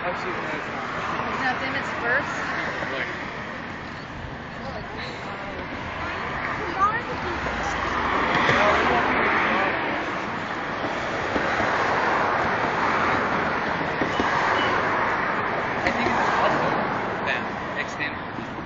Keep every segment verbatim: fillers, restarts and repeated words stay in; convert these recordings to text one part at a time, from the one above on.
He's not in its first. Like, I think it's also them extend.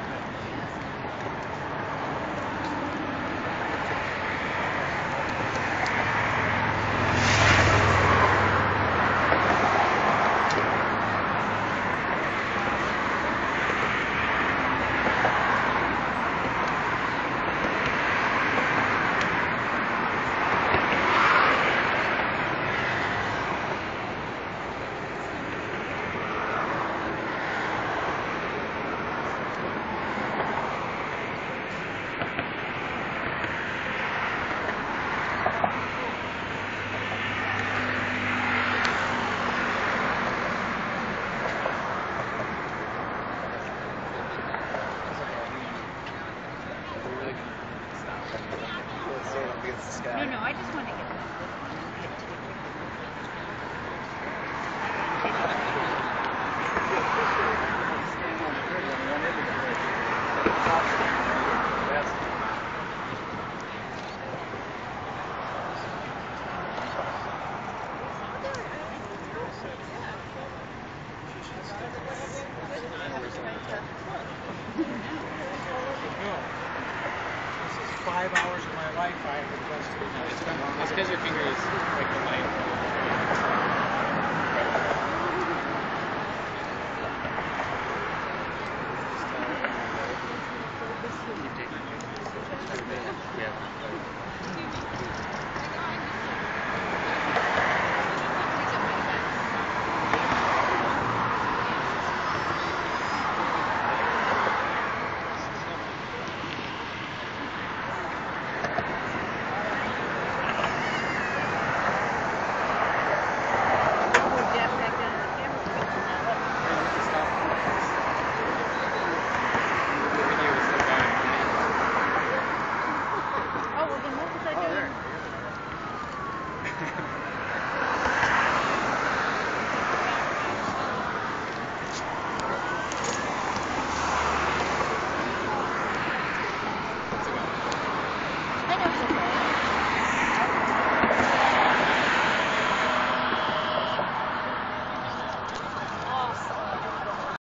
No, no, I just want to get Five hours of my life I have invested in this. It's because your finger is like the light.